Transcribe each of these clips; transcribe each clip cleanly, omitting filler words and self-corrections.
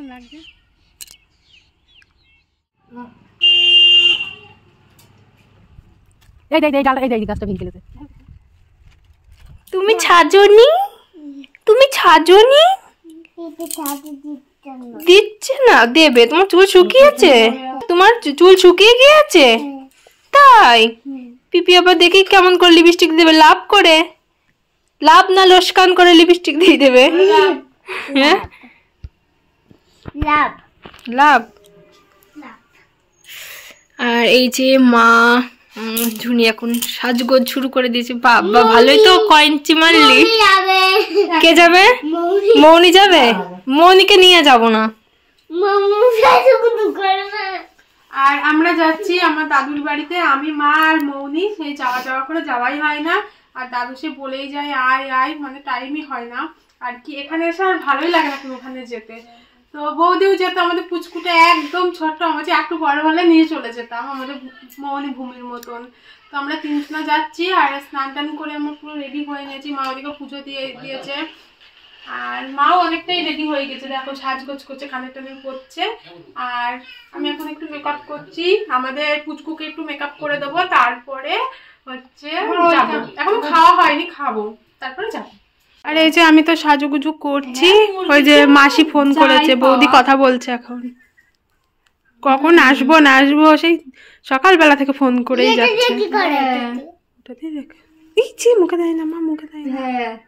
লাগছে। এই দেখ ডালটা, এই দেখ গাছটা ভেঙে গেছে। তুমি ছাজনি, তুমি ছাজনি দিচ্ছে না, দেবে। তোমার চুল শুকিয়েছে, তোমার চুল শুকিয়ে গিয়েছে তাই? পিপি আবার দেখি কেমন করে লিপস্টিক দেবে, লাভ করে, লাভ না লোসকান করে লিপস্টিক দিয়ে দেবে। হ্যাঁ লাভ লাভ। আর এই যে মা ঝুনি এখন সাজগোজ শুরু করে দিয়েছে। বাবা ভালোই তো, কয়েঞ্চি মারলি। কে যাবে? মৌনি যাবে। মৌনিকে নিয়ে যাব না। আর আমরা যাচ্ছি আমার দাদুর বাড়িতে, আমি মা আর মৌনি। সেই যাওয়া করে যাওয়াই হয় না, আর দাদু সে বলেই যায় আয় আয়, মানে টাইমই হয় না আর কি। এখানে এসে আর ভালোই লাগে না ওখানে যেতে। তো বৌদিও যেত, আমাদের পুচকুটা একদম ছোট্ট, আমাদের একটু বড় হলে নিয়ে চলে যেতাম, আমাদের মৌনি ভূমির মতন। তো আমরা তিনজনা যাচ্ছি, আর স্নান টান করে আমরা পুরো রেডি হয়ে নিয়েছি। মা ওদিকে পুজো দিয়েছে, আর মাও অনেকটাই রেডি হয়ে গেছে, দেখো সাজগোজ করছে, কানে টানে করছে। আর আমি এখন একটু মেকআপ করছি, আমাদের পুচকুকে একটু মেকআপ করে দেবো, তারপরে হচ্ছে যাবো। এখন খাওয়া হয়নি, খাবো তারপরে যাবো। আর এই যে আমি তো সাজুগুজু করছি, ওই যে মাসি ফোন করেছে, বৌদি কথা বলছে এখন, কখন আসবো না আসবো সেই সকালবেলা থেকে ফোন করেই যাচ্ছে। মুখে দেয় না মা, মুখে দেয় না।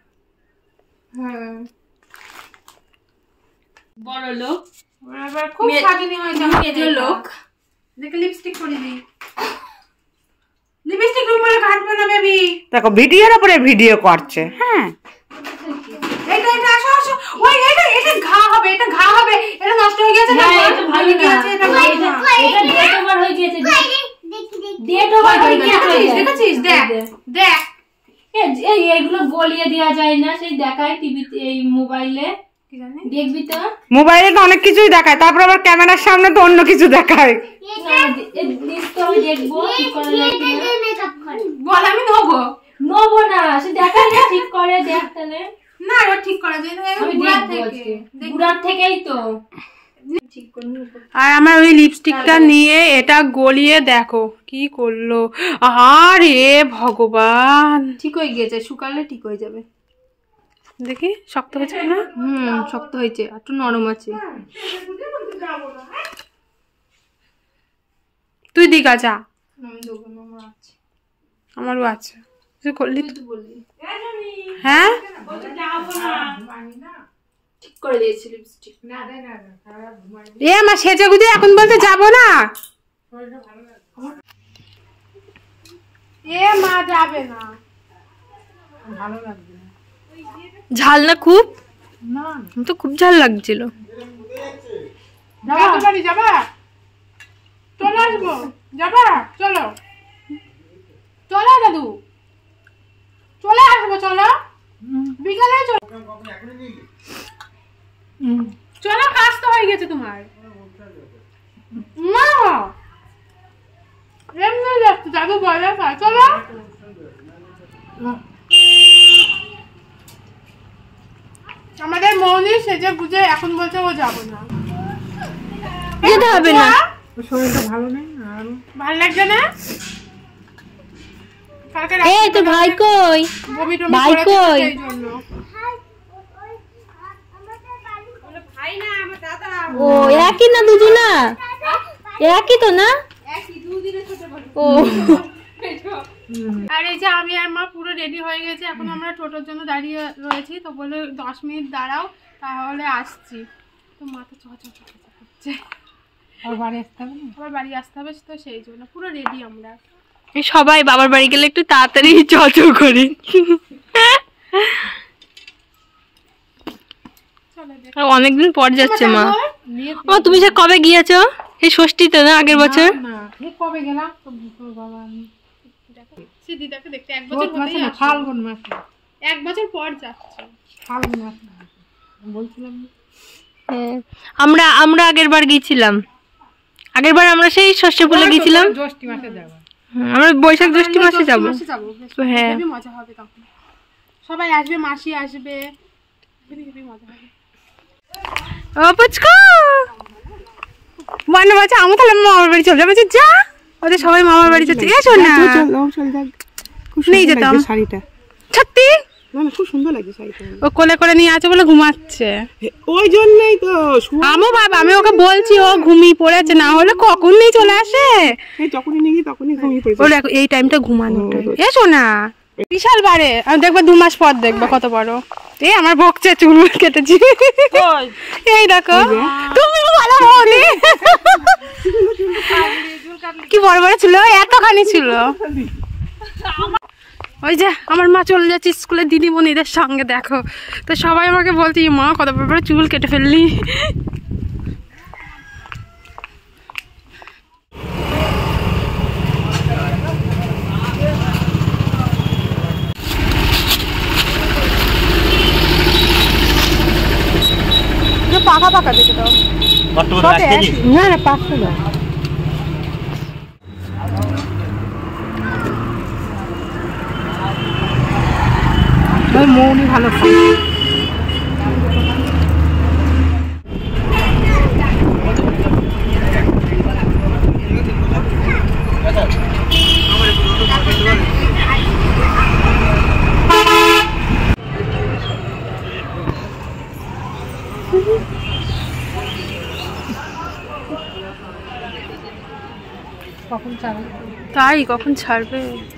বড় লোক, খুব স্বাধীন হয়েছে মেজো লোক। দেখে লিপস্টিক করে দিই, লিপস্টিক উপরে কাটবে না বেবি। দেখো ভিডিওর উপরে ভিডিও করছে। হ্যাঁ এটা আসো আসো, ওই এটা ঘা হবে, এটা ঘা হবে, এটা নষ্ট হয়ে গেছে না, এটা ভালো গিয়েছে, এটা ভালো না, এটা ডেট ওভার হয়ে গিয়েছে, ডেট ওভার হয়ে গিয়েছে। দেখেছিস? দেখ দেখ, এইগুলো গলিয়ে দেওয়া যায় না, সেই দেখায় টিভিতে, এই মোবাইলে দেখবি তো, মোবাইলে তো অনেক কিছুই দেখায়, তারপর আবার ক্যামেরার সামনে তো অন্য কিছু দেখায়। দেখবো ঠিক করে, বল আমি নেবো না, সে দেখায় না, ঠিক করে দেখ তাহলে। না এটা ঠিক করা যায় না, গুড়ার থেকেই তো। আর আমার ওই লিপস্টিকটা নিয়ে এটা গলিয়ে দেখো কি করলো। আরে ভগবান, ঠিক হয়ে গেছে, শুকালে ঠিক হয়ে যাবে। দেখি শক্ত হয়েছে না? শক্ত হয়েছে, একটু নরম আছে। তুই দিঘা যা, আমারও আছে। তুই করলি তো বললি। হ্যাঁ ঠিক করে দিয়েছি লিপস্টিক। এ আমার সেজে গুজে এখন বলতে যাবো না, এ মা যাবে না, ভালো লাগবে না। ঝাল না খুব? না তো খুব ঝাল লাগছিল। যাবা বাড়ি যাবা? চলে আসবো, যাবা? চলো চলো দাদু, চলে আসবো, চলো বিকালে চলো। চলো কাজ তো হয়ে গেছে তোমার। না এমনি যাচ্ছে, দাদু বলে চলো। আমাদের মৌনি সেজে বুঝে এখন বলছে ও যাবো না, যেতে হবে না, শরীরটা ভালো নেই, ভালো লাগছে না। এই তো ভাই কই, ভাই কই? ও একই না দুজনা? একই তো না? ও আর এই যে আমি আর মা পুরো রেডি হয়ে গেছে, এখন আমরা টোটোর জন্য দাঁড়িয়ে রয়েছি। তো বলে 10 মিনিট দাঁড়াও, তাহলে আসছি। তো মা তো করছে, আবার বাড়ি আসতে হবে, তো সেই জন্য পুরো রেডি আমরা। সবাই বাবার বাড়ি গেলে একটু তাড়াতাড়ি চচো করি। অনেকদিন পর যাচ্ছে মা। ও তুমি সে কবে গিয়েছো? এই ষষ্ঠীতে না, আগের বছর? কবে গেলাম দিদাকে দেখতে, 1 বছর হতেই আসছে, ফাল্গুন মাসে 1 বছর পর যাচ্ছে, ফাল্গুন মাসে বলছিলাম। আমরা আগের বার গিয়েছিলাম, আগের বার আমরা সেই ষষ্ঠী পুলে গিয়েছিলাম। জ্যৈষ্ঠ মাসে যাব আমরা, বৈশাখ জ্যৈষ্ঠ মাসে যাবো। হ্যাঁ হেবি মজা হবে, তখন সবাই আসবে, মাসি আসবে, হেবি মজা হবে। ও পুচকু বান্না বলছে আমি তাহলে মামার বাড়ি চলে যাবো। যা ওদের সবাই মামার বাড়ি যাচ্ছে, এসো না নিয়ে যেতাম শাড়িটা সত্যি। খুব সুন্দর লাগছে শাড়িটা। ও কোলে করে নিয়ে আছে বলে ঘুমাচ্ছে, ওই জন্যই তো আমও বাবা, আমি ওকে বলছি ও ঘুমিয়ে পড়েছে, না হলে কখন নিয়ে চলে আসে। যখনই নিয়ে গিয়ে তখনই ঘুমিয়ে পড়েছে। ওর এই টাইমটা ঘুমানো, এসো না। বিশাল বাড়ে, আমি দেখবো 2 মাস পর দেখবো কত বড়। এই আমার বকছে চুল কেটেছি, এই দেখো তুমি ভালো হওনি, কি বড় বড় ছিল, এতখানি ছিল। ওই যে আমার মা চলে যাচ্ছে স্কুলে দিদিমণিদের সঙ্গে, দেখো তো সবাই আমাকে বলছে মা কত বড় বড় চুল কেটে ফেললি। পাকা পাকা দেখে দাও, না না 500 না। মৌনি ভালো তাই কখন ছাড়বে?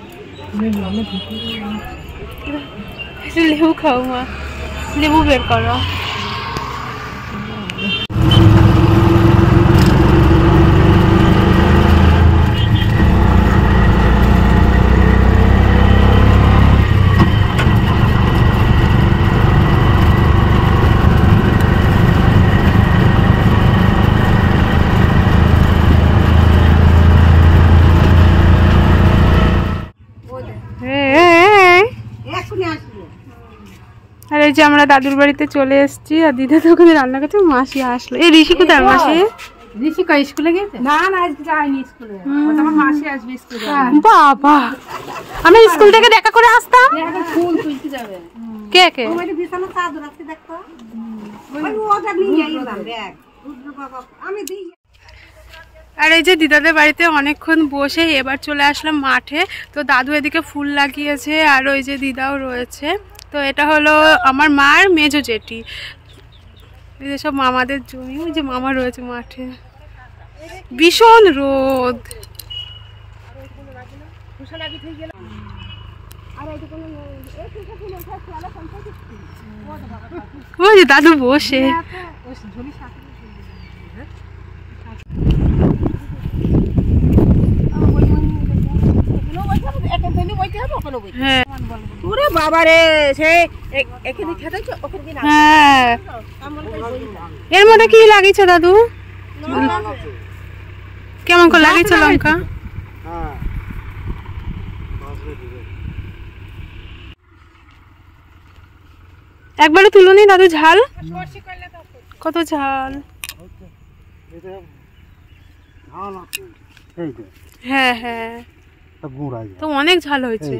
লেবু খাও মা, লেবু বের করো। আর এই যে আমরা দাদুর বাড়িতে চলে এসেছি, আর দিদা তো ওখানে রান্না করছে, মাসি আসলো। এই ঋষি কোথায়? মাসি ঋষিকা স্কুলে গেছে? না না আজকে যায়নি স্কুলে, আমার মাসি আসবে স্কুলে। বাবা আমি স্কুল থেকে দেখা করে আসতাম। ফুল তুলতে যাবে। কে কে? ওই বিছানা চাদর আছে দেখো, ওই ওটা নিয়ে যাইলাম দেখ রুদ্র বাবা আমি দিই। আর এই যে দিদাদের বাড়িতে অনেকক্ষণ বসে এবার চলে আসলাম মাঠে। তো দাদু এদিকে ফুল লাগিয়েছে, আর ওই যে দিদাও রয়েছে। তো এটা হলো আমার মার মেজো জেঠি, এই যে সব মামাদের জমি। ওই যে মামা রয়েছে মাঠে, ভীষণ রোদ। ওই যে দাদু বসে। এর মধ্যে কি লাগিয়েছে দাদু? কেমন করে লাগিয়েছে লঙ্কা? একবারে তুলুনি দাদু, ঝাল কত ঝাল। হ্যাঁ হ্যাঁ তো অনেক ঝাল হয়েছে।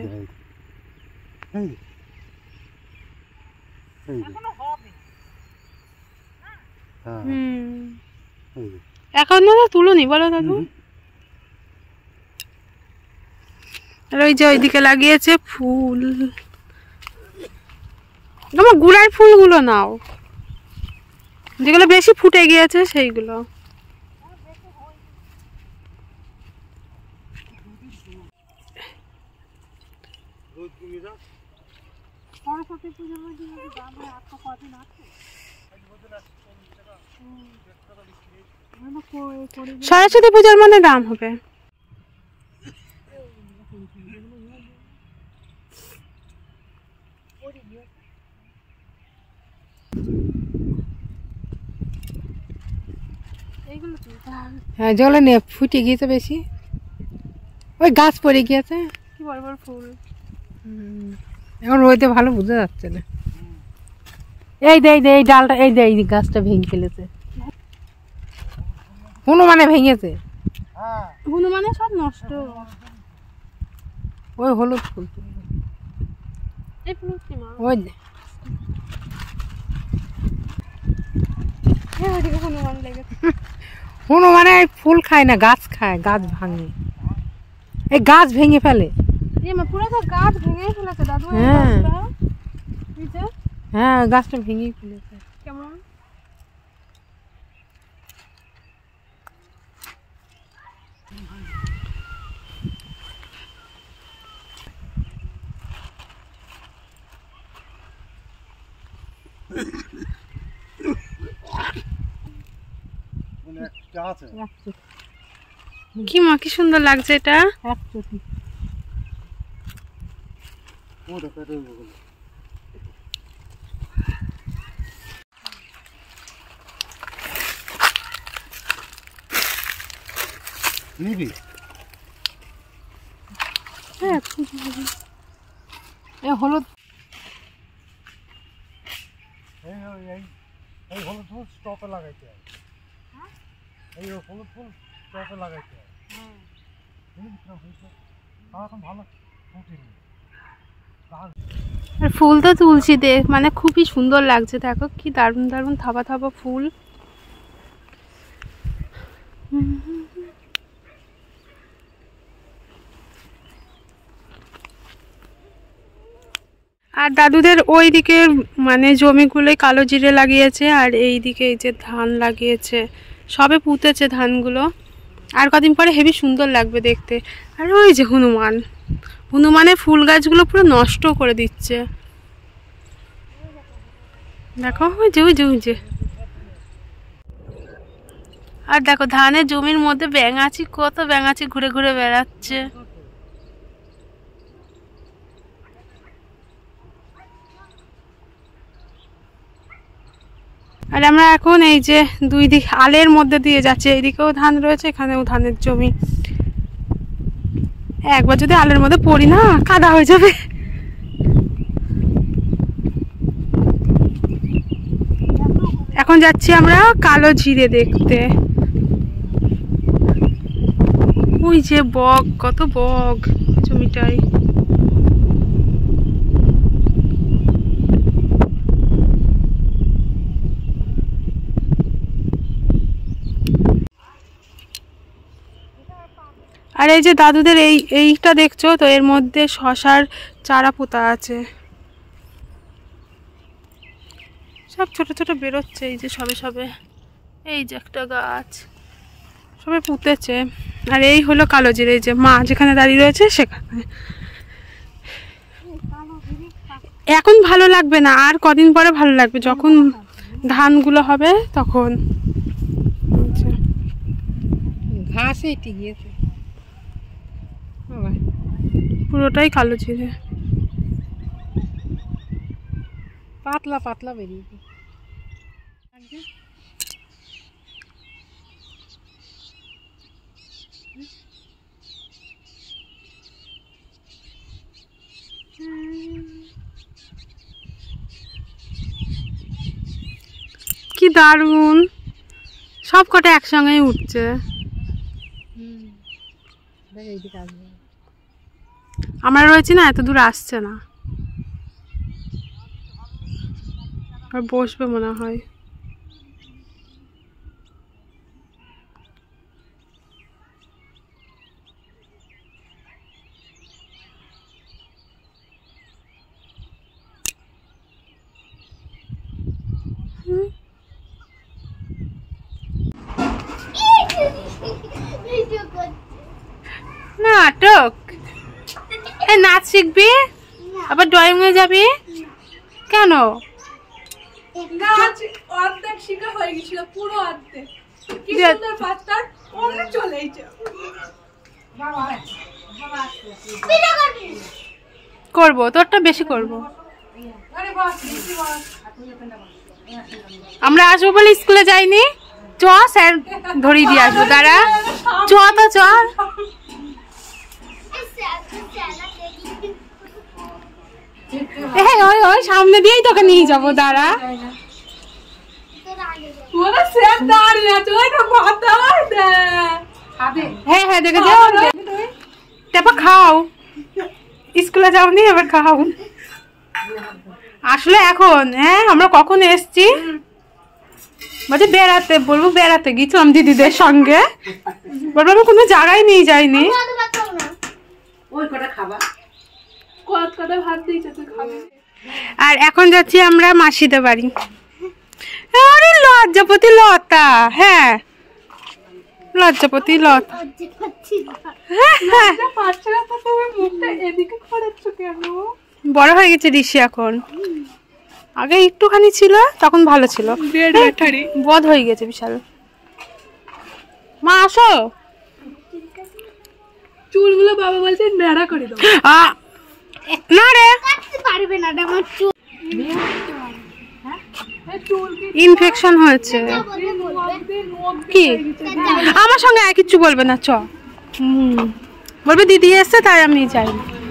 এখনো তো তুলুনি বলো দাদু। আর ওই যে ওইদিকে লাগিয়েছে ফুল, আমার গুড়ার ফুলগুলো নাও, যেগুলো বেশি ফুটে গিয়েছে সেইগুলো। সরস্বতী পূজার মানে দাম হবে। হ্যাঁ জলে নে ফুটে গিয়েছে বেশি, ওই গাছ পড়ে গিয়েছে। কি বড় বড় ফুল, এখন রোদে ভালো বোঝা যাচ্ছে না। এই দে এই ডালটা, এই দে এই গাছটা ভেঙে ফেলেছে, হনুমানে ভেঙেছে। হনুমানে সব নষ্ট। ওই হলুদ ফুল, এই ফুল কি মা? ওই হনুমান লেগেছে। হনুমানে ফুল খায় না, গাছ খায়, গাছ ভাঙে, এই গাছ ভেঙে ফেলে। পুরো তো গাছ ভেঙে ফেলেছে দাদু। হ্যাঁ হ্যাঁ, গাছটা ভেঙেই ফেলেছে। কেমন কি মা, কি সুন্দর লাগছে এটা। নিবি হলুদ এই হলুদ ফুল স্টপে লাগাইতে হয়, এই হলুদ ফুল স্টপে লাগাইতে হয়। এখন ভালো ফুটেনি। আর ফুল তো তুলছি দেখ, মানে খুবই সুন্দর লাগছে। দেখো কি দারুণ দারুণ থাবা থাবা ফুল। আর দাদুদের ওই দিকের মানে জমিগুলোই কালো জিরে লাগিয়েছে, আর এই দিকে এই যে ধান লাগিয়েছে, সবে পুঁতেছে ধানগুলো। আর কদিন পরে হেবি সুন্দর লাগবে দেখতে। আর ওই যে হনুমানের ফুল গাছগুলো পুরো নষ্ট করে দিচ্ছে। দেখো ওই যে আর দেখো ধানের জমির মধ্যে ব্যাঙাচি, কত ব্যাঙাচি ঘুরে ঘুরে বেড়াচ্ছে। আর আমরা এখন এই যে দুই দিক আলের মধ্যে দিয়ে যাচ্ছি, এইদিকেও ধান রয়েছে, এখানেও ধানের জমি। একবার যদি আলের মধ্যে পড়ি না, কাদা হয়ে যাবে। এখন যাচ্ছি আমরা কালো জিরে দেখতে। ওই যে বক, কত বক জমিটাই। আর এই যে দাদুদের এইটা দেখছো তো, এর মধ্যে শশার চারা পোতা আছে, সব ছোট ছোট বেরোচ্ছে। এই যে সবে সবে এই যে একটা গাছ সবে পুঁতেছে। আর এই হলো কালো জিরে, এই যে মা যেখানে দাঁড়িয়ে রয়েছে সেখানে। এখন ভালো লাগবে না, আর কদিন পরে ভালো লাগবে, যখন ধানগুলো হবে তখন। ঘাসে এটি গিয়েছে পুরোটাই কালো জিরে, পাতলা পাতলা বেরিয়েছে। কি দারুণ, সব কটা একসঙ্গেই উঠছে। আমরা রয়েছি না, এত দূর আসছে না, আর বসবে মনে হয়। নাটক, এই নাচ শিখবি, আবার ড্রয়িং এ যাবি কেন? নাচ অর্ধেক শিখা হয়ে গেছিল, পুরো অর্ধেক। কি সুন্দর পাঁচটা অমনি চলেই যা। করবো, তোরটা বেশি করবো। আমরা আসবো বলে স্কুলে যাইনি, চ স্যার ধরিয়ে দিয়ে আসবো। দাঁড়া, চ তো চল। ওই ওই সামনে দিয়েই তোকে নিয়ে যাবো, দাঁড়া। হ্যাঁ হ্যাঁ দেখে যাও, তারপর খাও। স্কুলে যাওনি, এবার খাও। আসলে এখন হ্যাঁ আমরা কখন এসছি বলছে বেড়াতে, বলবো বেড়াতে গেছিলাম দিদিদের সঙ্গে, বলবো আমি কোনো জায়গায় নিয়ে যাইনি। ওই কটা খাবা, কতটা ভাত দিয়েছে তুই খাবি। আর এখন যাচ্ছি আমরা মাসিদের বাড়ি। আরে লজ্জাপতি লতা, হ্যাঁ লজ্জাপতি লতা। বড় হয়ে গেছে ঋষি এখন, আগে একটুখানি ছিল তখন ভালো ছিল, বদ হয়ে গেছে বিশাল। মা আসো, চুলগুলো বাবা বলছে ন্যাড়া করে দাও। না রে পারবে না, আমার চুল ইনফেকশন হয়েছে। কি আমার সঙ্গে আর কিচ্ছু বলবে না, চ বলবে দিদি এসছে তাই আমি যাই।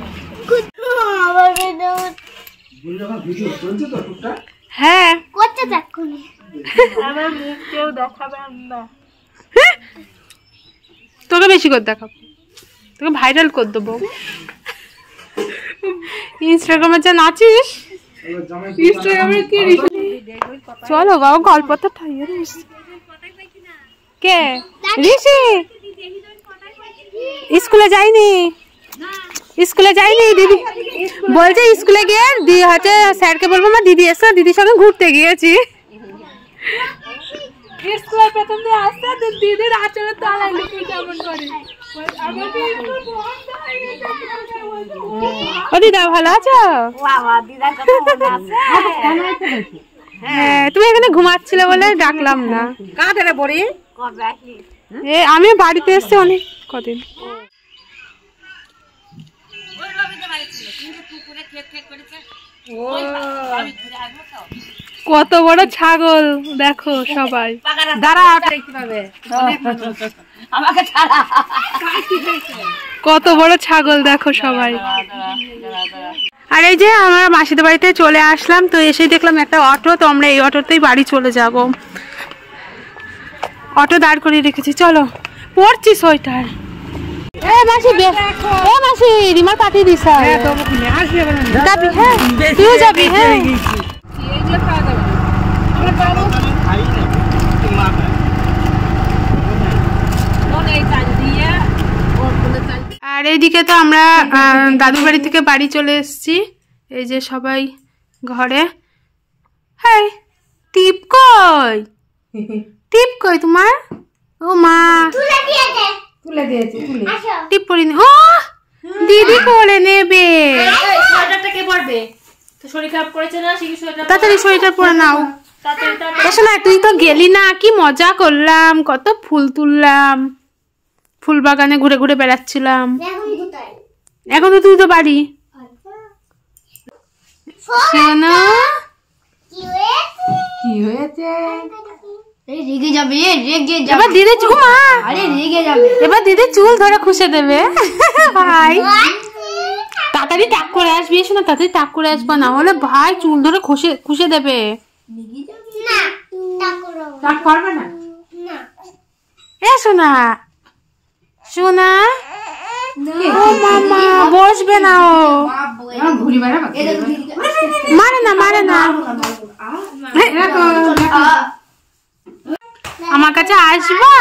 হ্যাঁ তোকে বেশি করে দেখাবো, তোকে ভাইরাল করে দেবো। ইনস্টাগ্রামে যা নাচিস, ইনস্টাগ্রামে কি চলো বাবা গল্প তো ঠাইয়ে কে ঋষি স্কুলে যাইনি, স্কুলে যাইনি দিদি বলছে স্কুলে গিয়ে দিয়ে হচ্ছে স্যারকে বলবো আমার দিদি এসে দিদির সঙ্গে ঘুরতে গিয়েছি। স্কুলের পেছন দিয়ে আসতে দিদির আচরণ তালা কেমন করে। ও দিদা ভালো আছো? হ্যাঁ তুমি এখানে ঘুমাচ্ছিলে বলে ডাকলাম না। কাঁধে বড়ি আমি বাড়িতে এসছি অনেক কদিন। কত বড় ছাগল দেখো সবাই, দাঁড়া দেখতে পাবে আমাকে ছাড়া, কত বড় ছাগল দেখো সবাই। আর এই যে আমরা মাসিদের বাড়িতে চলে আসলাম, তো এসেই দেখলাম একটা অটো, তো আমরা এই অটোতেই বাড়ি চলে যাব। অটো দাঁড় করিয়ে রেখেছি, চলো পড়ছি সোয়েটার। এ মাসি এ মাসি রিমার পাঠিয়ে দিস, যাবি? হ্যাঁ তুইও যাবি? হ্যাঁ আর এইদিকে তো আমরা দাদুর বাড়ি থেকে বাড়ি চলে এসেছি। এই যে সবাই ঘরে। হ্যাঁ টিপ কই, টিপ কই তোমার? ও মা তুলে দিয়েছে, টিপ পরিনি। ও দিদি করে নেবে, তাড়াতাড়ি সোয়েটার পরে নাও। না তুই তো গেলি না, কি মজা করলাম, কত ফুল তুললাম, ফুল বাগানে ঘুরে ঘুরে বেড়াচ্ছিলাম। এখন তো তুই তো বাড়ি। শোনো কি হয়েছে? এবার দিদি এবার দিদি চুল ধরে খুশে দেবে। ভাই তাড়াতাড়ি টাক করে আসবি, এসো না তাড়াতাড়ি টাক করে আসবো, না হলে ভাই চুল ধরে খুশে দেবে। এসো না শোনা, ও মামা বসবে না, ও মারে না মারে না। আমার কাছে আসবা,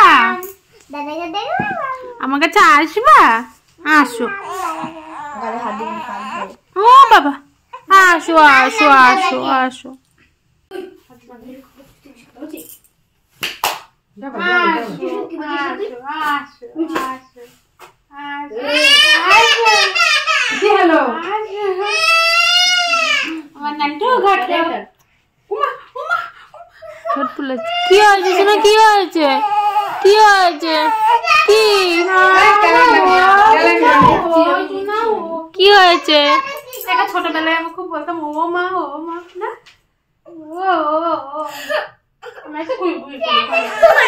আমার কাছে আসবা, আসো। ও বাবা আসো আসো আসো আসো। আমার নানটু ঘাটে কি হয়েছে শোনা, কি হয়েছে, কি হয়েছে, কি হয়েছে? এটা ছোটবেলায় আমি খুব বলতাম ও মা না, ও